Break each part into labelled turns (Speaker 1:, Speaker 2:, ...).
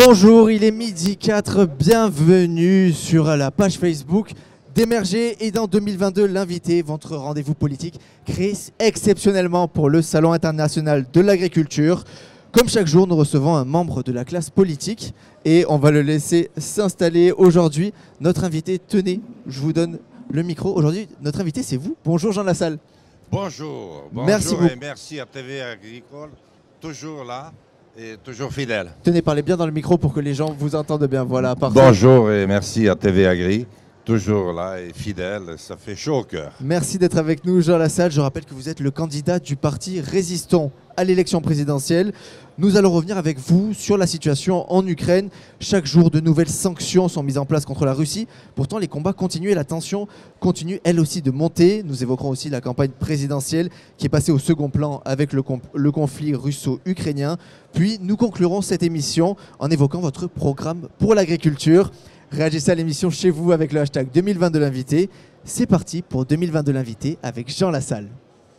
Speaker 1: Bonjour, il est midi 4, bienvenue sur la page Facebook d'Émerger et dans 2022, l'invité, votre rendez-vous politique créé exceptionnellement pour le Salon international de l'agriculture. Comme chaque jour, nous recevons un membre de la classe politique et on va le laisser s'installer aujourd'hui. Notre invité, tenez, je vous donne le micro. Aujourd'hui, notre invité, c'est vous. Bonjour Jean Lassalle.
Speaker 2: Bonjour,
Speaker 1: Merci
Speaker 2: bonjour et merci à TV Agricole, toujours là et toujours fidèle.
Speaker 1: Tenez, parlez bien dans le micro pour que les gens vous entendent bien. Voilà, parfait.
Speaker 2: Bonjour et merci à TV Agri, toujours là et fidèle, ça fait chaud au cœur.
Speaker 1: Merci d'être avec nous, Jean Lassalle. Je rappelle que vous êtes le candidat du parti Résistons à l'élection présidentielle. Nous allons revenir avec vous sur la situation en Ukraine. Chaque jour, de nouvelles sanctions sont mises en place contre la Russie. Pourtant, les combats continuent et la tension continue elle aussi de monter. Nous évoquerons aussi la campagne présidentielle qui est passée au second plan avec le conflit russo-ukrainien. Puis, nous conclurons cette émission en évoquant votre programme pour l'agriculture. Réagissez à l'émission chez vous avec le hashtag 2022 l'invité. C'est parti pour 2022 l'invité avec Jean Lassalle.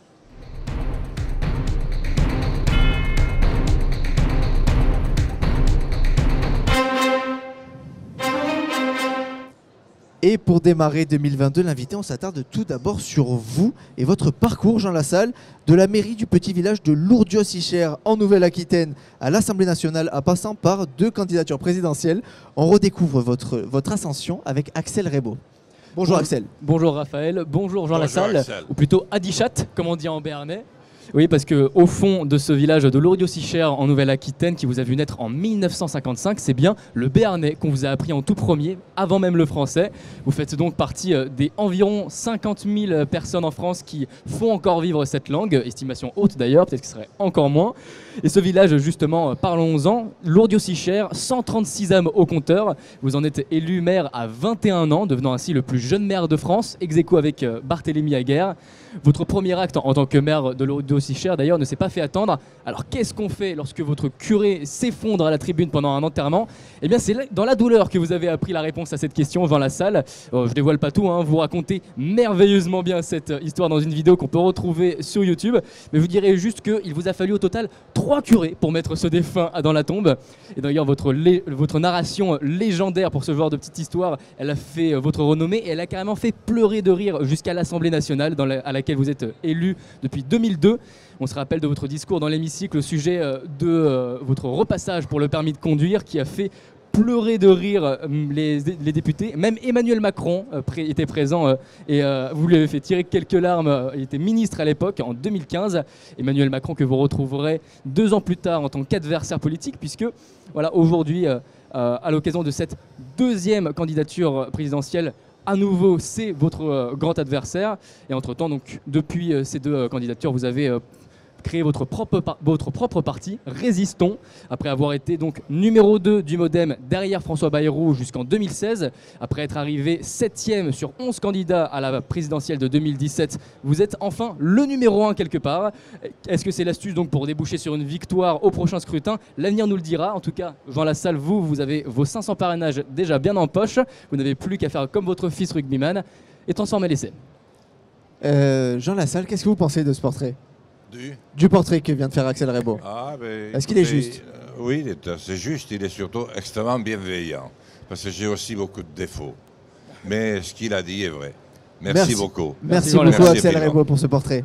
Speaker 1: Et pour démarrer 2022, l'invité, on s'attarde tout d'abord sur vous et votre parcours, Jean Lassalle, de la mairie du petit village de Lourdios-Icher en Nouvelle-Aquitaine à l'Assemblée nationale, en passant par 2 candidatures présidentielles. On redécouvre votre ascension avec Axel Rebaud. Bonjour Axel.
Speaker 3: Bonjour Raphaël, bonjour Jean Lassalle,
Speaker 2: Axel.
Speaker 3: ou plutôt Adichat, comme on dit en béarnais. Oui, parce qu'au fond de ce village de Lourdios-Icher en Nouvelle-Aquitaine, qui vous a vu naître en 1955, c'est bien le béarnais qu'on vous a appris en tout premier, avant même le français. Vous faites donc partie des environ 50 000 personnes en France qui font encore vivre cette langue, estimation haute d'ailleurs, peut-être que ce serait encore moins. Et ce village, justement, parlons-en, Lourdios-Icher, 136 âmes au compteur. Vous en êtes élu maire à 21 ans, devenant ainsi le plus jeune maire de France, ex-aequo avec Barthélémy Aguerre. Votre premier acte en tant que maire de Lourdios-Icher, d'ailleurs, ne s'est pas fait attendre. Alors, qu'est-ce qu'on fait lorsque votre curé s'effondre à la tribune pendant un enterrement? Eh bien, c'est dans la douleur que vous avez appris la réponse à cette question, Jean Lassalle. Je dévoile pas tout, hein, vous racontez merveilleusement bien cette histoire dans une vidéo qu'on peut retrouver sur YouTube. Mais vous direz juste qu'il vous a fallu au total 3 curés pour mettre ce défunt dans la tombe. Et d'ailleurs, votre narration légendaire pour ce genre de petite histoire, elle a fait votre renommée et elle a carrément fait pleurer de rire jusqu'à l'Assemblée nationale à laquelle vous êtes élu depuis 2002. On se rappelle de votre discours dans l'hémicycle au sujet de votre repassage pour le permis de conduire qui a fait pleurer de rire les députés. Même Emmanuel Macron était présent et vous lui avez fait tirer quelques larmes. Il était ministre à l'époque, en 2015. Emmanuel Macron que vous retrouverez 2 ans plus tard en tant qu'adversaire politique, puisque voilà, aujourd'hui, à l'occasion de cette 2e candidature présidentielle, à nouveau, c'est votre grand adversaire. Et entre-temps, donc, depuis ces 2 candidatures, vous avez créé votre propre parti, Résistons, après avoir été donc numéro 2 du Modem derrière François Bayrou jusqu'en 2016. Après être arrivé 7e sur 11 candidats à la présidentielle de 2017, vous êtes enfin le numéro 1 quelque part. Est-ce que c'est l'astuce donc pour déboucher sur une victoire au prochain scrutin? L'avenir nous le dira. En tout cas, Jean Lassalle, vous avez vos 500 parrainages déjà bien en poche. Vous n'avez plus qu'à faire comme votre fils rugbyman et transformer l'essai.
Speaker 1: Jean Lassalle, qu'est-ce que vous pensez de ce portrait? Du portrait que vient de faire Axel Rebaud. Est-ce qu'il est juste?
Speaker 2: Oui, il est assez juste. Il est surtout extrêmement bienveillant. Parce que j'ai aussi beaucoup de défauts. Mais ce qu'il a dit est vrai. Merci beaucoup.
Speaker 1: Merci beaucoup Axel Rebaud pour ce portrait.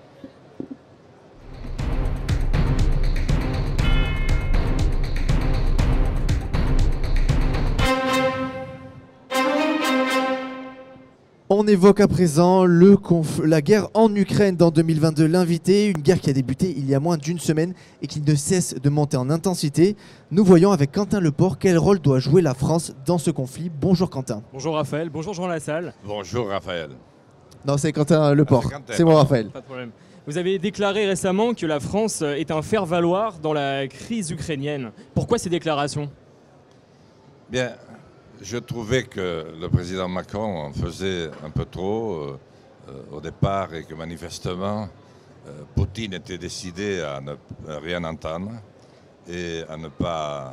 Speaker 1: On évoque à présent la guerre en Ukraine dans 2022. L'invité, une guerre qui a débuté il y a moins d'1 semaine et qui ne cesse de monter en intensité. Nous voyons avec Quentin Leport quel rôle doit jouer la France dans ce conflit. Bonjour Quentin.
Speaker 4: Bonjour Raphaël, bonjour Jean Lassalle.
Speaker 2: Bonjour Raphaël.
Speaker 1: Non, c'est Quentin Leport. C'est moi Raphaël.
Speaker 4: Pas de problème. Vous avez déclaré récemment que la France est un faire-valoir dans la crise ukrainienne. Pourquoi ces déclarations?
Speaker 2: Bien, je trouvais que le président Macron en faisait un peu trop au départ et que manifestement Poutine était décidé à ne rien entendre et à ne pas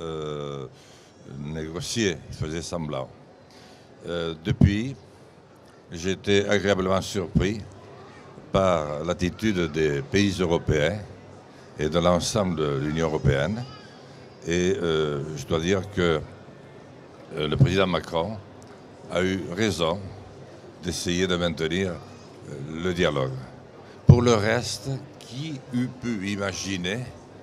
Speaker 2: négocier. Il faisait semblant. Depuis, j'ai été agréablement surpris par l'attitude des pays européens et de l'ensemble de l'Union européenne. Et je dois dire que le président Macron a eu raison d'essayer de maintenir le dialogue. Pour le reste, qui eût pu imaginer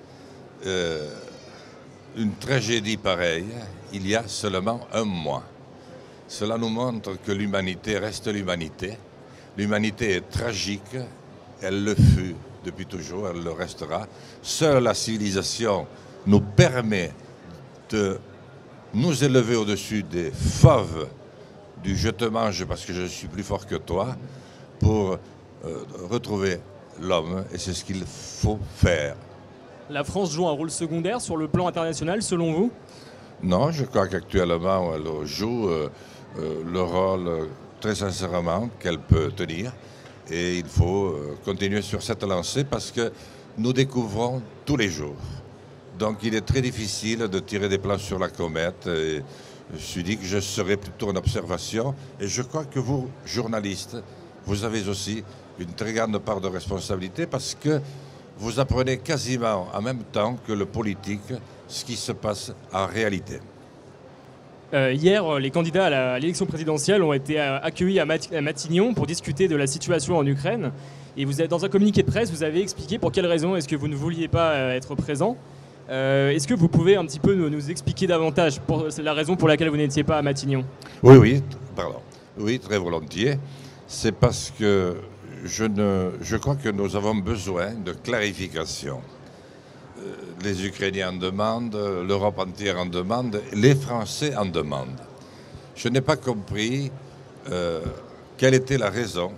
Speaker 2: une tragédie pareille il y a seulement un mois? Cela nous montre que l'humanité reste l'humanité. L'humanité est tragique, elle le fut depuis toujours, elle le restera. Seule la civilisation nous permet de nous élever au-dessus des fauves du « je te mange parce que je suis plus fort que toi » pour retrouver l'homme, et c'est ce qu'il faut faire.
Speaker 4: La France joue un rôle secondaire sur le plan international, selon vous?
Speaker 2: Non, je crois qu'actuellement, elle joue le rôle, très sincèrement, qu'elle peut tenir. Et il faut continuer sur cette lancée parce que nous découvrons tous les jours. Donc il est très difficile de tirer des plans sur la comète. Et je me suis dit que je serais plutôt en observation. Et je crois que vous, journalistes, vous avez aussi une très grande part de responsabilité parce que vous apprenez quasiment en même temps que le politique ce qui se passe en réalité.
Speaker 4: Hier, les candidats à l'élection présidentielle ont été accueillis à Matignon pour discuter de la situation en Ukraine. Et vous êtes dans un communiqué de presse, vous avez expliqué pour quelles raisons est-ce que vous ne vouliez pas être présent. Est-ce que vous pouvez un petit peu nous expliquer davantage la raison pour laquelle vous n'étiez pas à Matignon?
Speaker 2: Oui, pardon. Oui, très volontiers. C'est parce que je crois que nous avons besoin de clarification. Les Ukrainiens en demandent, l'Europe entière en demande, les Français en demandent. Je n'ai pas compris quelle était la raison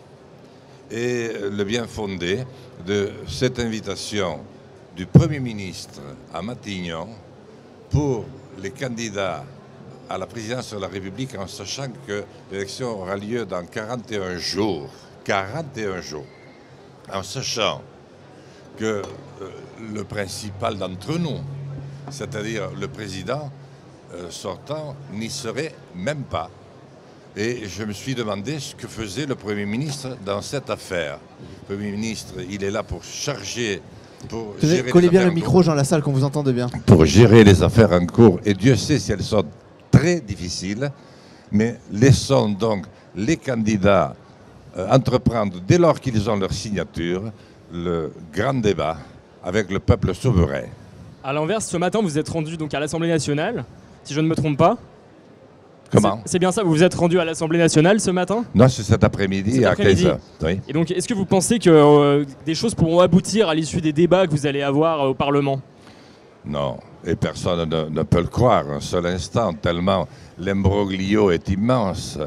Speaker 2: et le bien fondé de cette invitation du Premier ministre à Matignon pour les candidats à la présidence de la République, en sachant que l'élection aura lieu dans 41 jours. 41 jours. En sachant que le principal d'entre nous, c'est-à-dire le président sortant, n'y serait même pas. Et je me suis demandé ce que faisait le Premier ministre dans cette affaire. Le Premier ministre, il est là pour charger, pour gérer
Speaker 1: collez
Speaker 2: les
Speaker 1: bien
Speaker 2: affaires
Speaker 1: le micro, Jean Lassalle, qu'on vous entende bien.
Speaker 2: pour gérer les affaires en cours. Et Dieu sait si elles sont très difficiles. Mais laissons donc les candidats entreprendre, dès lors qu'ils ont leur signature, le grand débat avec le peuple souverain.
Speaker 4: À l'inverse, ce matin, vous êtes rendu donc à l'Assemblée nationale, si je ne me trompe pas.
Speaker 2: Comment?
Speaker 4: C'est bien ça, vous vous êtes rendu à l'Assemblée nationale ce matin?
Speaker 2: Non, c'est cet après-midi à 15h. Oui.
Speaker 4: Et donc, est-ce que vous pensez que des choses pourront aboutir à l'issue des débats que vous allez avoir au Parlement?
Speaker 2: Non, et personne ne peut le croire un seul instant, tellement l'imbroglio est immense.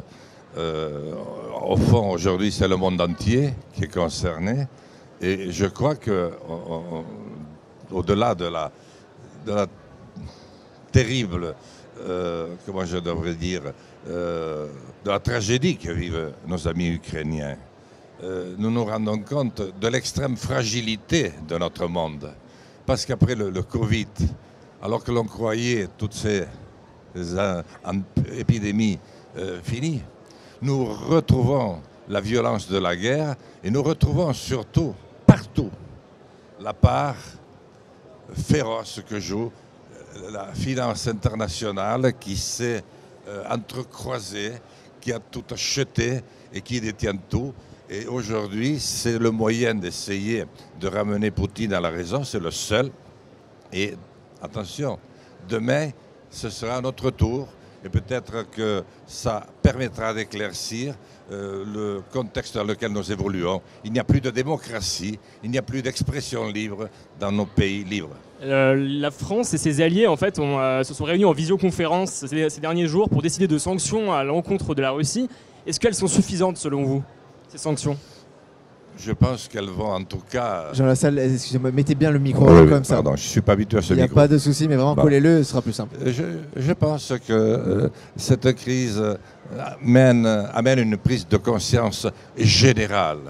Speaker 2: Au fond, aujourd'hui, c'est le monde entier qui est concerné. Et je crois que, au-delà de la terrible, comment je devrais dire, de la tragédie que vivent nos amis ukrainiens, nous nous rendons compte de l'extrême fragilité de notre monde. Parce qu'après le Covid, alors que l'on croyait toutes ces épidémies finies, nous retrouvons la violence de la guerre et nous retrouvons surtout, partout, la part féroce que joue la finance internationale qui s'est entrecroisée, qui a tout acheté et qui détient tout. Et aujourd'hui, c'est le moyen d'essayer de ramener Poutine à la raison, c'est le seul. Et attention, demain, ce sera notre tour. Et peut-être que ça permettra d'éclaircir le contexte dans lequel nous évoluons. Il n'y a plus de démocratie, il n'y a plus d'expression libre dans nos pays libres.
Speaker 4: La France et ses alliés, en fait, se sont réunis en visioconférence ces derniers jours pour décider de sanctions à l'encontre de la Russie. Est-ce qu'elles sont suffisantes, selon vous, ces sanctions?
Speaker 2: Je pense qu'elles vont en tout cas...
Speaker 1: Jean Lassalle, excusez-moi, mettez bien le micro comme ça.
Speaker 2: Pardon, je ne suis pas habitué à ce
Speaker 1: Il n'y a
Speaker 2: micro.
Speaker 1: pas de souci, mais vraiment, collez-le, ce sera plus simple.
Speaker 2: Je pense que cette crise amène une prise de conscience générale,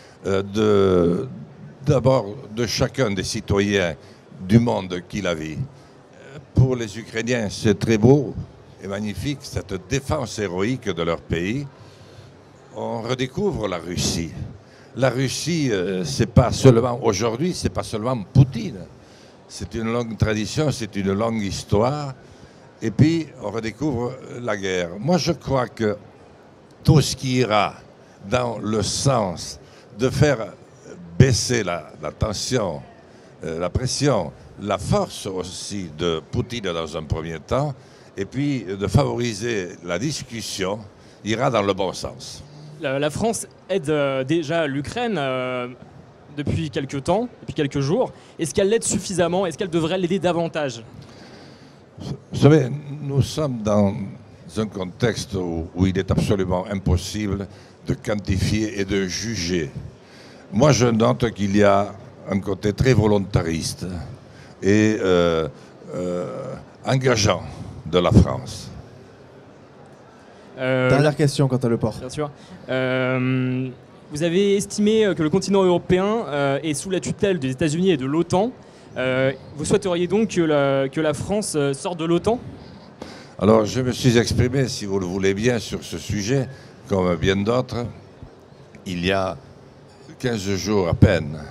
Speaker 2: d'abord de chacun des citoyens du monde qui la vit. Pour les Ukrainiens, c'est très beau et magnifique, cette défense héroïque de leur pays. On redécouvre la Russie. La Russie, c'est pas seulement aujourd'hui, c'est pas seulement Poutine. c'est une longue tradition, c'est une longue histoire. Et puis, on redécouvre la guerre. Moi, je crois que tout ce qui ira dans le sens de faire baisser la tension, la pression, la force aussi de Poutine dans un premier temps, et puis de favoriser la discussion, ira dans le bon sens.
Speaker 4: La France aide déjà l'Ukraine depuis quelques temps, depuis quelques jours. Est-ce qu'elle l'aide suffisamment? Est-ce qu'elle devrait l'aider davantage?
Speaker 2: Vous savez, nous sommes dans un contexte où il est absolument impossible de quantifier et de juger. Moi, je note qu'il y a un côté très volontariste et engageant de la France.
Speaker 1: Dernière question quant à Le Port.
Speaker 4: Bien sûr. Vous avez estimé que le continent européen est sous la tutelle des États-Unis et de l'OTAN. Vous souhaiteriez donc que la France sorte de l'OTAN?
Speaker 2: Alors, je me suis exprimé, si vous le voulez bien, sur ce sujet, comme bien d'autres, il y a 15 jours à peine.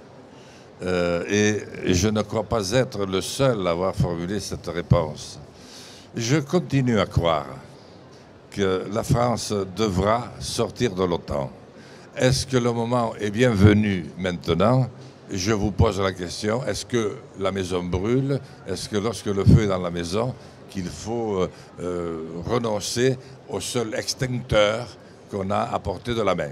Speaker 2: Et je ne crois pas être le seul à avoir formulé cette réponse. Je continue à croire que la France devra sortir de l'OTAN. Est-ce que le moment est bien venu maintenant? Je vous pose la question, est-ce que la maison brûle? Est-ce que lorsque le feu est dans la maison, qu'il faut renoncer au seul extincteur qu'on a à portée de la main?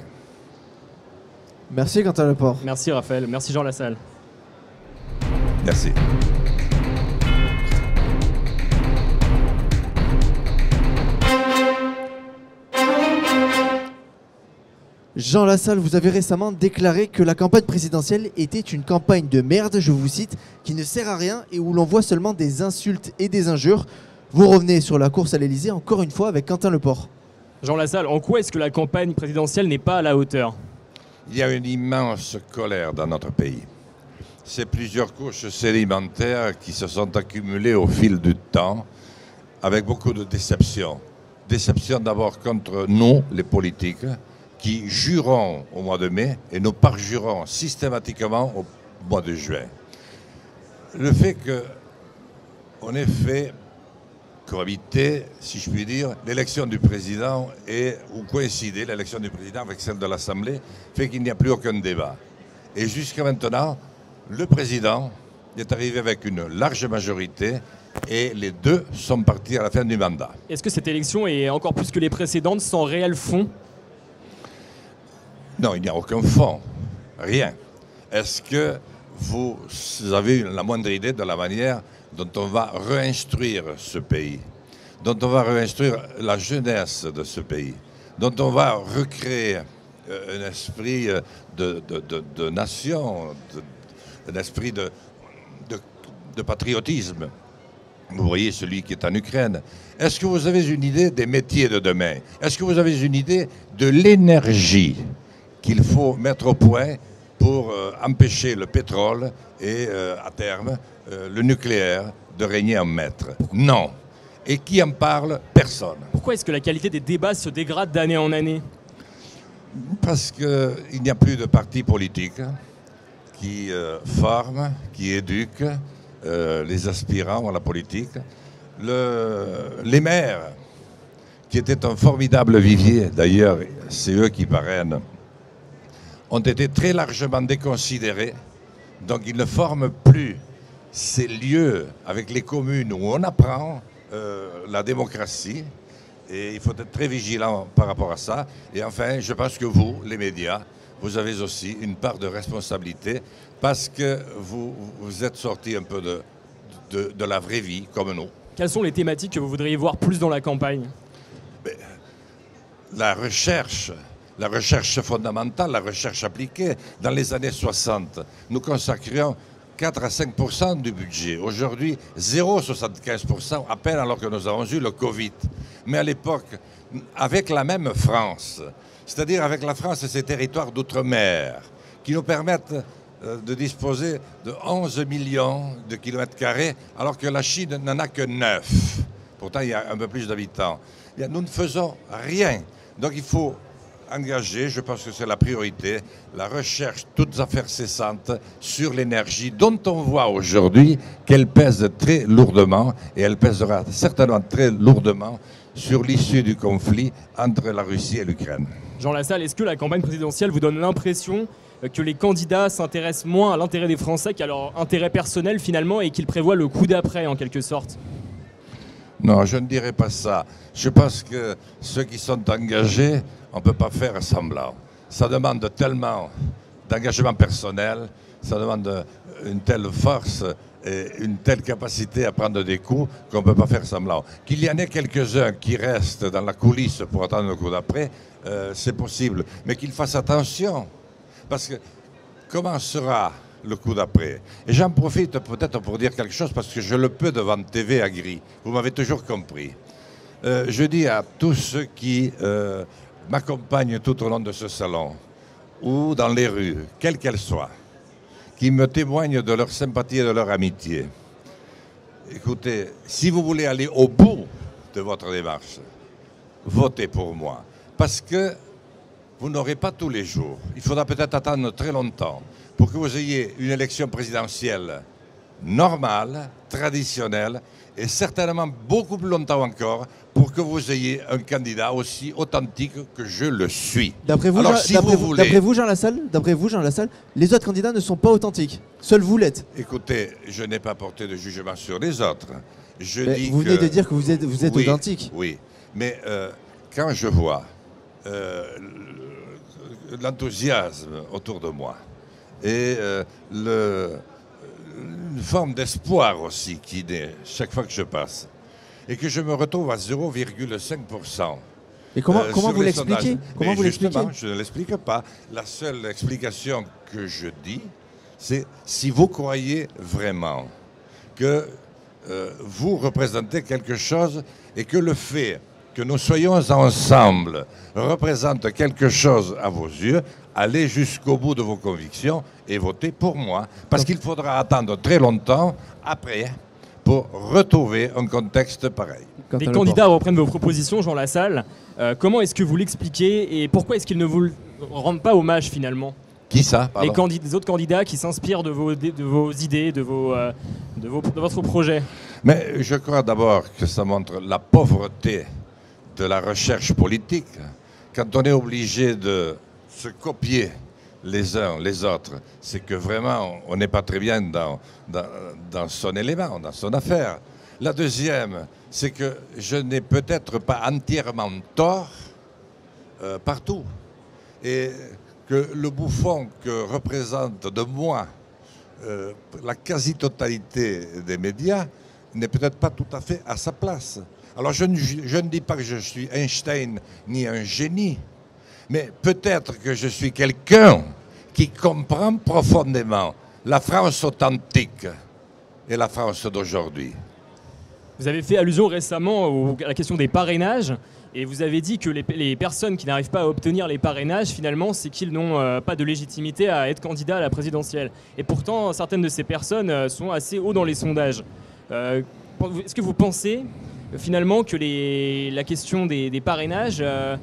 Speaker 1: Merci Quentin Le Port.
Speaker 4: Merci Raphaël, merci Jean Lassalle.
Speaker 2: Merci.
Speaker 1: Jean Lassalle, vous avez récemment déclaré que la campagne présidentielle était une campagne de merde, je vous cite, qui ne sert à rien et où l'on voit seulement des insultes et des injures. Vous revenez sur la course à l'Elysée encore une fois avec Quentin Le Port.
Speaker 4: Jean Lassalle, en quoi est-ce que la campagne présidentielle n'est pas à la hauteur?
Speaker 2: Il y a une immense colère dans notre pays. C'est plusieurs couches sédimentaires qui se sont accumulées au fil du temps, avec beaucoup de déceptions. Déception d'abord contre nous, les politiques, qui jurons au mois de mai et nous parjurons systématiquement au mois de juin. Le fait qu'on ait fait cohabiter, si je puis dire, l'élection du président ou coïncider l'élection du président avec celle de l'Assemblée, fait qu'il n'y a plus aucun débat. Et jusqu'à maintenant, le président est arrivé avec une large majorité et les deux sont partis à la fin du mandat.
Speaker 4: Est-ce que cette élection est encore plus que les précédentes sans réel fond?
Speaker 2: Non, il n'y a aucun fond, rien. Est-ce que vous avez la moindre idée de la manière dont on va réinstruire ce pays, dont on va réinstruire la jeunesse de ce pays, dont on va recréer un esprit de nation, un esprit de patriotisme? Vous voyez celui qui est en Ukraine. Est-ce que vous avez une idée des métiers de demain? Est-ce que vous avez une idée de l'énergie qu'il faut mettre au point pour empêcher le pétrole et, à terme, le nucléaire de régner en maître? Non. Et qui en parle? Personne.
Speaker 4: Pourquoi est-ce que la qualité des débats se dégrade d'année en année?
Speaker 2: Parce qu'il n'y a plus de partis politiques qui forment, qui éduquent les aspirants à la politique. Les maires, qui étaient un formidable vivier, d'ailleurs, c'est eux qui parrainent, ont été très largement déconsidérés. Donc ils ne forment plus ces lieux avec les communes où on apprend la démocratie. Et il faut être très vigilant par rapport à ça. Et enfin, je pense que vous, les médias, vous avez aussi une part de responsabilité parce que vous êtes sortis un peu de la vraie vie, comme nous.
Speaker 4: Quelles sont les thématiques que vous voudriez voir plus dans la campagne?
Speaker 2: La recherche fondamentale, la recherche appliquée. Dans les années 60, nous consacrions 4 à 5% du budget. Aujourd'hui, 0,75% à peine, alors que nous avons eu le Covid. Mais à l'époque, avec la même France, c'est-à-dire avec la France et ses territoires d'outre-mer, qui nous permettent de disposer de 11 millions de kilomètres carrés, alors que la Chine n'en a que 9. Pourtant, il y a un peu plus d'habitants. Nous ne faisons rien. Donc il faut engager, je pense que c'est la priorité, la recherche, toutes affaires cessantes sur l'énergie dont on voit aujourd'hui qu'elle pèse très lourdement et elle pèsera certainement très lourdement sur l'issue du conflit entre la Russie et l'Ukraine.
Speaker 4: Jean Lassalle, est-ce que la campagne présidentielle vous donne l'impression que les candidats s'intéressent moins à l'intérêt des Français qu'à leur intérêt personnel finalement et qu'ils prévoient le coup d'après en quelque sorte?
Speaker 2: Non, je ne dirais pas ça. Je pense que ceux qui sont engagés, on ne peut pas faire semblant. Ça demande tellement d'engagement personnel, ça demande une telle force et une telle capacité à prendre des coups qu'on ne peut pas faire semblant. Qu'il y en ait quelques-uns qui restent dans la coulisse pour attendre le coup d'après, c'est possible. Mais qu'ils fassent attention. Parce que comment sera le coup d'après? Et j'en profite peut-être pour dire quelque chose parce que je le peux devant TV à Gris. Vous m'avez toujours compris. Je dis à tous ceux qui m'accompagnent tout au long de ce salon ou dans les rues, quelles qu'elles soient, qui me témoignent de leur sympathie et de leur amitié. Écoutez, si vous voulez aller au bout de votre démarche, votez pour moi. Parce que vous n'aurez pas tous les jours. Il faudra peut-être attendre très longtemps pour que vous ayez une élection présidentielle normale, traditionnelle, et certainement beaucoup plus longtemps encore pour que vous ayez un candidat aussi authentique que je le suis.
Speaker 1: D'après vous, Jean Lassalle, les autres candidats ne sont pas authentiques. Seul vous l'êtes.
Speaker 2: Écoutez, je n'ai pas porté de jugement sur les autres.
Speaker 1: Vous venez de dire que vous êtes
Speaker 2: oui,
Speaker 1: authentique.
Speaker 2: Oui, mais quand je vois l'enthousiasme autour de moi et une forme d'espoir aussi qui naît chaque fois que je passe et que je me retrouve à 0,5%.
Speaker 1: Et comment vous l'expliquez?
Speaker 2: Justement, je ne l'explique pas. La seule explication que je dis, c'est si vous croyez vraiment que vous représentez quelque chose et que le fait que nous soyons ensemble représente quelque chose à vos yeux, allez jusqu'au bout de vos convictions et votez pour moi. Parce qu'il faudra attendre très longtemps après pour retrouver un contexte pareil.
Speaker 4: Les candidats reprennent vos propositions, Jean Lassalle. Comment est-ce que vous l'expliquez et pourquoi est-ce qu'ils ne vous rendent pas hommage finalement?
Speaker 2: Qui ça?
Speaker 4: Les autres candidats qui s'inspirent de vos idées, de votre projet.
Speaker 2: Mais je crois d'abord que ça montre la pauvreté de la recherche politique. Quand on est obligé de se copier les uns les autres, c'est que vraiment on n'est pas très bien dans son élément, dans son affaire. La deuxième, c'est que je n'ai peut-être pas entièrement tort partout. Et que le bouffon que représente de moi la quasi-totalité des médias n'est peut-être pas tout à fait à sa place. Alors je ne dis pas que je suis Einstein ni un génie, mais peut-être que je suis quelqu'un qui comprend profondément la France authentique et la France d'aujourd'hui.
Speaker 4: Vous avez fait allusion récemment à la question des parrainages et vous avez dit que les personnes qui n'arrivent pas à obtenir les parrainages, finalement, c'est qu'ils n'ont pas de légitimité à être candidats à la présidentielle. Et pourtant, certaines de ces personnes sont assez haut dans les sondages. Est-ce que vous pensez finalement que la question des parrainages,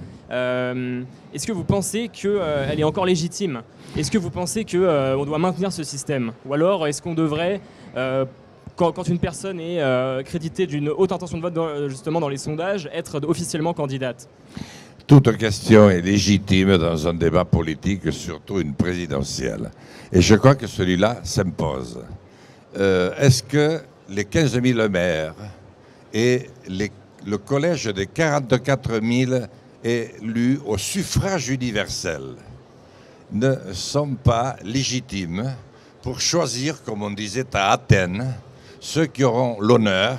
Speaker 4: est-ce que vous pensez qu'elle est encore légitime? Est-ce que vous pensez qu'on doit maintenir ce système? Ou alors est-ce qu'on devrait, quand une personne est créditée d'une haute intention de vote justement dans les sondages, être officiellement candidate?
Speaker 2: Toute question est légitime dans un débat politique, surtout une présidentielle. Et je crois que celui-là s'impose. Est-ce que les 15 000 maires et le collège des 44 000 élus au suffrage universel ne sont pas légitimes pour choisir, comme on disait à Athènes, ceux qui auront l'honneur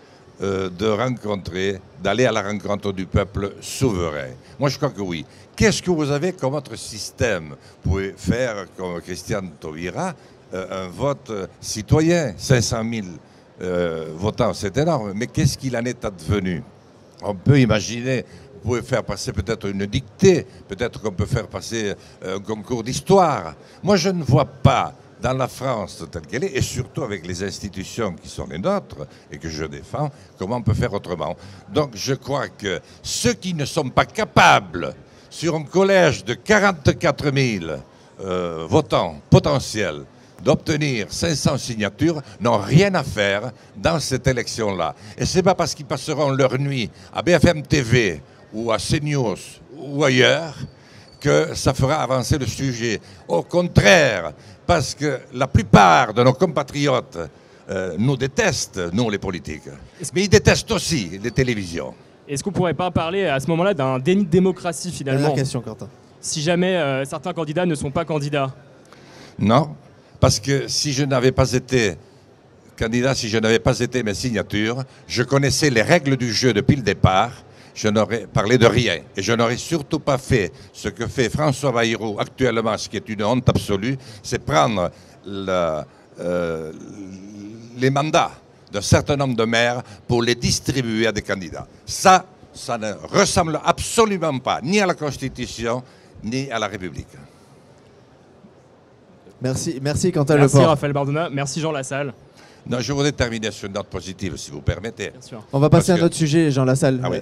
Speaker 2: d'aller à la rencontre du peuple souverain? Moi, je crois que oui. Qu'est-ce que vous avez comme autre système? Vous pouvez faire, comme Christian Taubira, un vote citoyen, 500 000 votants, c'est énorme. Mais qu'est-ce qu'il en est advenu? On peut imaginer, vous pouvez faire passer peut-être une dictée, peut-être qu'on peut faire passer un concours d'histoire. Moi, je ne vois pas dans la France telle qu'elle est, et surtout avec les institutions qui sont les nôtres et que je défends, comment on peut faire autrement. Donc je crois que ceux qui ne sont pas capables, sur un collège de 44 000 votants potentiels, d'obtenir 500 signatures, n'ont rien à faire dans cette élection-là. Et ce n'est pas parce qu'ils passeront leur nuit à BFM TV ou à CNews ou ailleurs que ça fera avancer le sujet. Au contraire, parce que la plupart de nos compatriotes nous détestent, nous les politiques. Mais ils détestent aussi les télévisions.
Speaker 4: Est-ce qu'on ne pourrait pas parler à ce moment-là d'un déni de démocratie finalement?
Speaker 1: Dernière question, Quentin.
Speaker 4: Si jamais certains candidats ne sont pas candidats?
Speaker 2: Non, parce que si je n'avais pas été candidat, si je n'avais pas été mes signatures, je connaissais les règles du jeu depuis le départ, je n'aurais parlé de rien. Et je n'aurais surtout pas fait ce que fait François Bayrou actuellement, ce qui est une honte absolue, c'est prendre les mandats d'un certain nombre de maires pour les distribuer à des candidats. Ça ne ressemble absolument pas ni à la Constitution, ni à la République.
Speaker 1: Merci Quentin
Speaker 4: Merci
Speaker 1: Leport.
Speaker 4: Raphaël Bardona, merci Jean Lassalle.
Speaker 2: Non, je voudrais terminer sur une note positive, si vous permettez.
Speaker 4: Bien sûr.
Speaker 1: On va passer à
Speaker 2: Parce
Speaker 1: un autre sujet, Jean Lassalle.
Speaker 2: Ah oui.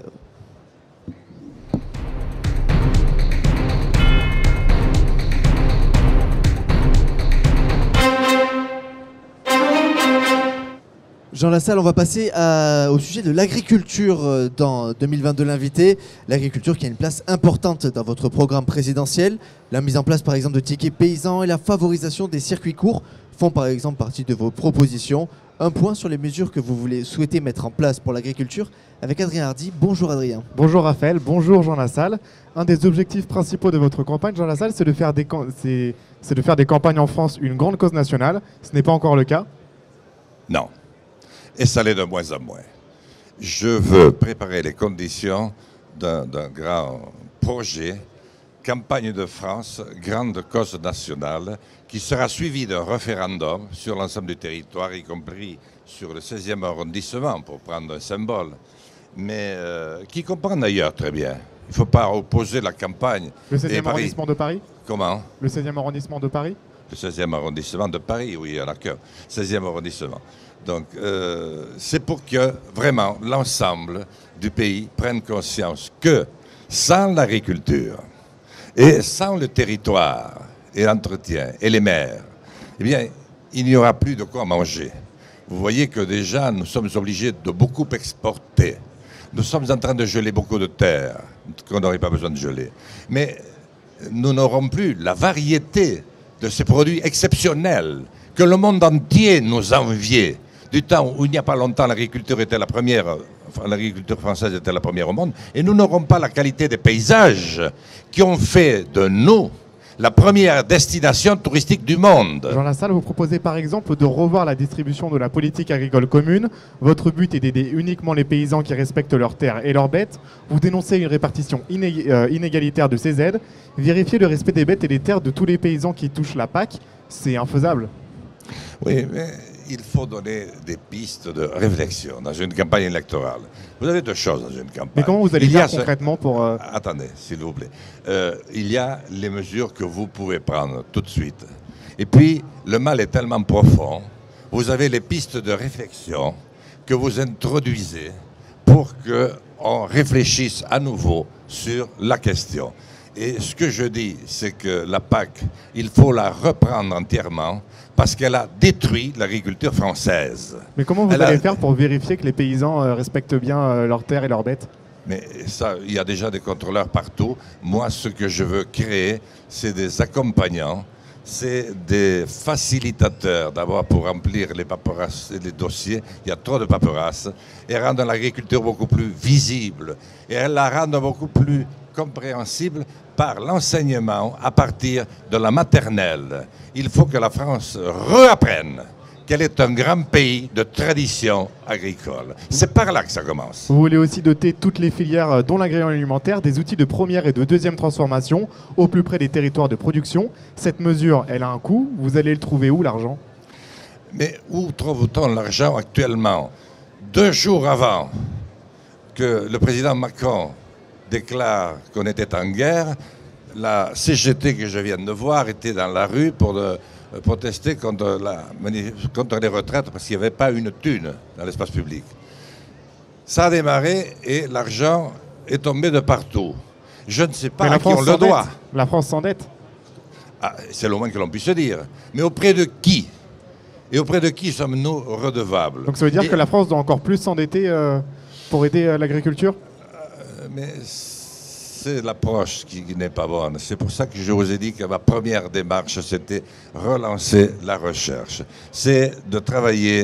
Speaker 1: Jean Lassalle, on va passer au sujet de l'agriculture dans 2022 l'invité. L'agriculture qui a une place importante dans votre programme présidentiel. La mise en place par exemple de tickets paysans et la favorisation des circuits courts font par exemple partie de vos propositions. Un point sur les mesures que vous souhaitez mettre en place pour l'agriculture avec Adrien Hardy. Bonjour Adrien.
Speaker 5: Bonjour Raphaël, bonjour Jean Lassalle. Un des objectifs principaux de votre campagne, Jean Lassalle, c'est de faire des campagnes en France une grande cause nationale. Ce n'est pas encore le cas?
Speaker 2: Non. Et ça l'est de moins en moins. Je veux préparer les conditions d'un grand projet, campagne de France, grande cause nationale, qui sera suivi d'un référendum sur l'ensemble du territoire, y compris sur le 16e arrondissement, pour prendre un symbole, mais qui comprend d'ailleurs très bien. Il ne faut pas opposer la campagne.
Speaker 5: Le 16e arrondissement de Paris?
Speaker 2: Comment?
Speaker 5: Le 16e arrondissement de Paris?
Speaker 2: Le 16e arrondissement de Paris, oui, il y en a que 16e arrondissement. Donc, c'est pour que vraiment l'ensemble du pays prenne conscience que sans l'agriculture et sans le territoire et l'entretien et les mers, eh bien, il n'y aura plus de quoi manger. Vous voyez que déjà, nous sommes obligés de beaucoup exporter. Nous sommes en train de geler beaucoup de terres qu'on n'aurait pas besoin de geler. Mais nous n'aurons plus la variété de ces produits exceptionnels que le monde entier nous enviait. Du temps où il n'y a pas longtemps, l'agriculture française était la première au monde, et nous n'aurons pas la qualité des paysages qui ont fait de nous la première destination touristique du monde.
Speaker 5: Jean Lassalle, vous proposez par exemple de revoir la distribution de la politique agricole commune. Votre but est d'aider uniquement les paysans qui respectent leurs terres et leurs bêtes. Vous dénoncez une répartition inégalitaire de ces aides. Vérifier le respect des bêtes et des terres de tous les paysans qui touchent la PAC, c'est infaisable.
Speaker 2: Oui, mais il faut donner des pistes de réflexion dans une campagne électorale. Vous avez deux choses dans une campagne.
Speaker 5: Mais comment vous allez faire concrètement pour...
Speaker 2: Attendez, s'il vous plaît. Il y a les mesures que vous pouvez prendre tout de suite. Et puis, le mal est tellement profond, vous avez les pistes de réflexion que vous introduisez pour qu'on réfléchisse à nouveau sur la question. Et ce que je dis, c'est que la PAC, il faut la reprendre entièrement parce qu'elle a détruit l'agriculture française.
Speaker 5: Mais comment vous allez faire pour vérifier que les paysans respectent bien leurs terres et leurs bêtes?
Speaker 2: Mais ça, il y a déjà des contrôleurs partout. Moi, ce que je veux créer, c'est des accompagnants, c'est des facilitateurs, d'abord pour remplir les paperasses et les dossiers. Il y a trop de paperasses. Et rendre l'agriculture beaucoup plus visible. Et la rendre beaucoup plus compréhensible par l'enseignement à partir de la maternelle. Il faut que la France réapprenne qu'elle est un grand pays de tradition agricole. C'est par là que ça commence.
Speaker 5: Vous voulez aussi doter toutes les filières, dont l'agroalimentaire, des outils de première et de deuxième transformation au plus près des territoires de production. Cette mesure, elle a un coût. Vous allez le trouver où, l'argent?
Speaker 2: Mais où trouve-t-on l'argent actuellement? 2 jours avant que le président Macron déclare qu'on était en guerre, la CGT que je viens de voir était dans la rue pour protester contre les retraites parce qu'il n'y avait pas une thune dans l'espace public. Ça a démarré et l'argent est tombé de partout. Je ne sais pas
Speaker 5: Mais
Speaker 2: à qui on le
Speaker 5: s'endette.
Speaker 2: doit.
Speaker 5: La France s'endette.
Speaker 2: Ah, c'est le moins que l'on puisse dire. Mais auprès de qui? Et auprès de qui sommes-nous redevables?
Speaker 5: Donc ça veut dire
Speaker 2: Et-
Speaker 5: que la France doit encore plus s'endetter pour aider l'agriculture?
Speaker 2: Mais c'est l'approche qui n'est pas bonne. C'est pour ça que je vous ai dit que ma première démarche, c'était relancer la recherche. C'est de travailler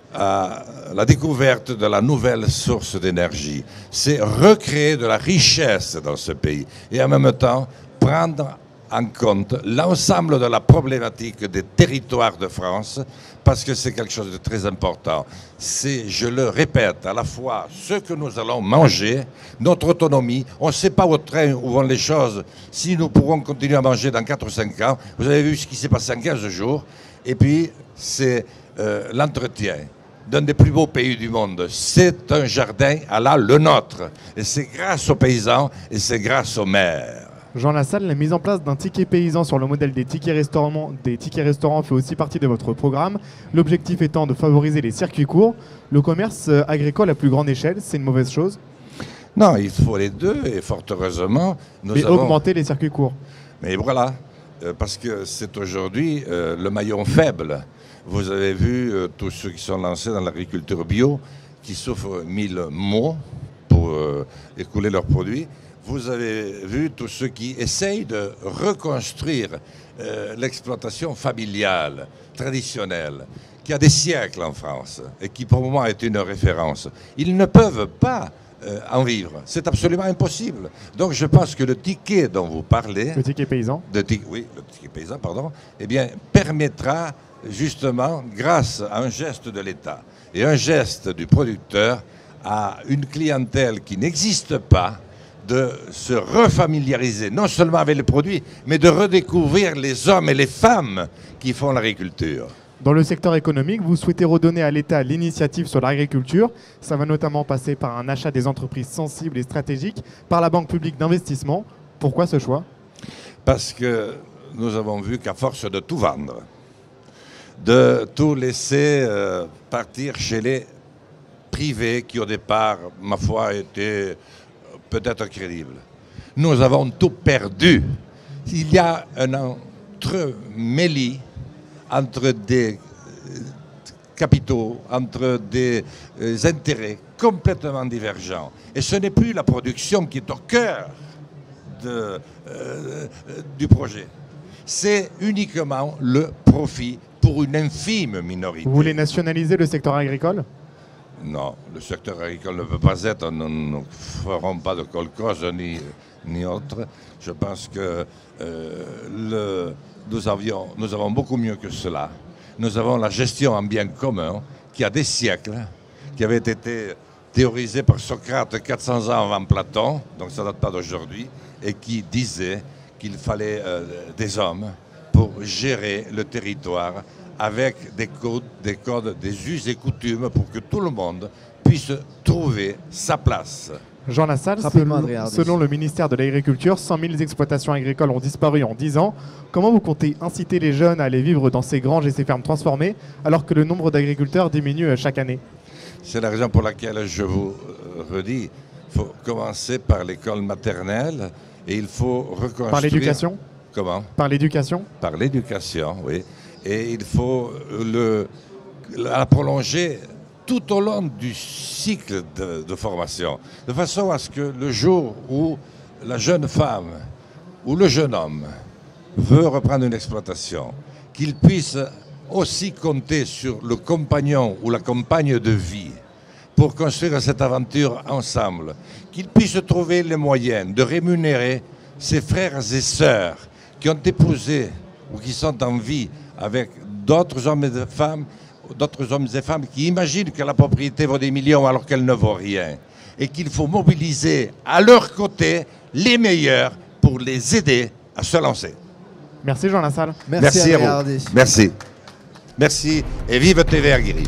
Speaker 2: à la découverte de la nouvelle source d'énergie. C'est recréer de la richesse dans ce pays. Et en même temps, prendre en compte l'ensemble de la problématique des territoires de France, parce que c'est quelque chose de très important. C'est, je le répète, à la fois ce que nous allons manger, notre autonomie. On ne sait pas au train où vont les choses, si nous pourrons continuer à manger dans 4 ou 5 ans. Vous avez vu ce qui s'est passé en 15 jours. Et puis, c'est l'entretien d'un des plus beaux pays du monde. C'est un jardin à la le nôtre. Et c'est grâce aux paysans et c'est grâce aux maires.
Speaker 5: Jean Lassalle, la mise en place d'un ticket paysan sur le modèle des tickets restaurants fait aussi partie de votre programme. L'objectif étant de favoriser les circuits courts. Le commerce agricole à plus grande échelle, c'est une mauvaise chose.
Speaker 2: Non, il faut les deux et fort heureusement, nous
Speaker 5: Mais
Speaker 2: avons...
Speaker 5: augmenter les circuits courts.
Speaker 2: Mais voilà, parce que c'est aujourd'hui le maillon faible. Vous avez vu tous ceux qui sont lancés dans l'agriculture bio, qui souffrent 1000 maux pour écouler leurs produits. Vous avez vu tous ceux qui essayent de reconstruire l'exploitation familiale, traditionnelle, qui a des siècles en France et qui pour le moment est une référence. Ils ne peuvent pas en vivre. C'est absolument impossible. Donc je pense que le ticket dont vous parlez,
Speaker 5: Le ticket paysan.
Speaker 2: oui, le ticket paysan, pardon, eh bien, permettra justement, grâce à un geste de l'État et un geste du producteur, à une clientèle qui n'existe pas, de se refamiliariser, non seulement avec les produits, mais de redécouvrir les hommes et les femmes qui font l'agriculture.
Speaker 5: Dans le secteur économique, vous souhaitez redonner à l'État l'initiative sur l'agriculture. Ça va notamment passer par un achat des entreprises sensibles et stratégiques par la Banque publique d'investissement. Pourquoi ce choix?
Speaker 2: Parce que nous avons vu qu'à force de tout vendre, de tout laisser partir chez les privés qui au départ, ma foi, étaient peut-être crédibles, nous avons tout perdu. Il y a un entremêlis entre des capitaux, entre des intérêts complètement divergents. Et ce n'est plus la production qui est au cœur du projet. C'est uniquement le profit pour une infime minorité.
Speaker 5: Vous voulez nationaliser le secteur agricole?
Speaker 2: Non, le secteur agricole ne peut pas être, nous ne ferons pas de kolkhoz ni autre. Je pense que nous avons beaucoup mieux que cela. Nous avons la gestion en bien commun qui a des siècles, qui avait été théorisée par Socrate 400 ans avant Platon, donc ça ne date pas d'aujourd'hui, et qui disait qu'il fallait des hommes pour gérer le territoire avec des codes, des us et coutumes pour que tout le monde puisse trouver sa place.
Speaker 5: Jean Lassalle,
Speaker 1: Rapidement, Adrien Hardy.
Speaker 5: selon le ministère de l'Agriculture, 100 000 exploitations agricoles ont disparu en 10 ans. Comment vous comptez inciter les jeunes à aller vivre dans ces granges et ces fermes transformées alors que le nombre d'agriculteurs diminue chaque année?
Speaker 2: C'est la raison pour laquelle je vous redis, il faut commencer par l'école maternelle et il faut reconstruire...
Speaker 5: Par l'éducation?
Speaker 2: Comment?
Speaker 5: Par l'éducation?
Speaker 2: Par l'éducation, oui. Et il faut la prolonger tout au long du cycle de formation, de façon à ce que le jour où la jeune femme ou le jeune homme veut reprendre une exploitation, qu'il puisse aussi compter sur le compagnon ou la compagne de vie pour construire cette aventure ensemble, qu'il puisse trouver les moyens de rémunérer ses frères et sœurs qui ont épousé ou qui sont en vie avec d'autres hommes et femmes qui imaginent que la propriété vaut des millions alors qu'elle ne vaut rien. Et qu'il faut mobiliser à leur côté les meilleurs pour les aider à se lancer.
Speaker 5: Merci Jean Lassalle.
Speaker 1: Merci,
Speaker 2: à
Speaker 1: Adrien
Speaker 2: vous.
Speaker 1: Hardy.
Speaker 2: Merci. Merci et vive TV Aguirre.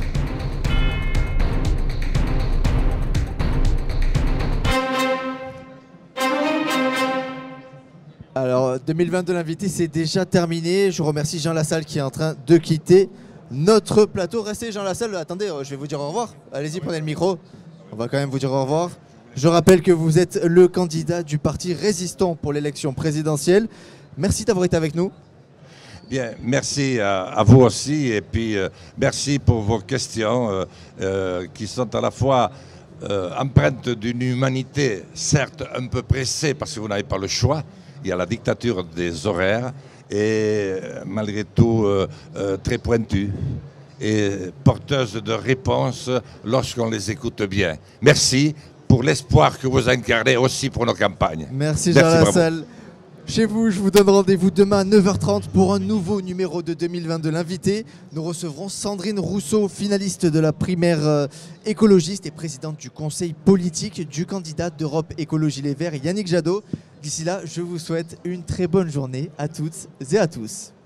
Speaker 1: Alors, 2022, l'invité, c'est déjà terminé. Je remercie Jean Lassalle qui est en train de quitter notre plateau. Restez Jean Lassalle. Attendez, je vais vous dire au revoir. Allez-y, prenez le micro. On va quand même vous dire au revoir. Je rappelle que vous êtes le candidat du parti résistant pour l'élection présidentielle. Merci d'avoir été avec nous.
Speaker 2: Bien, merci à vous aussi et puis merci pour vos questions qui sont à la fois empreintes d'une humanité, certes un peu pressée parce que vous n'avez pas le choix, il y a la dictature des horaires et malgré tout très pointues et porteuses de réponses lorsqu'on les écoute bien. Merci pour l'espoir que vous incarnez aussi pour nos campagnes.
Speaker 1: Merci Jean Lassalle. Chez vous, je vous donne rendez-vous demain à 9h30 pour un nouveau numéro de 2022. L'invité, nous recevrons Sandrine Rousseau, finaliste de la primaire écologiste et présidente du conseil politique du candidat d'Europe Écologie Les Verts, Yannick Jadot. D'ici là, je vous souhaite une très bonne journée à toutes et à tous.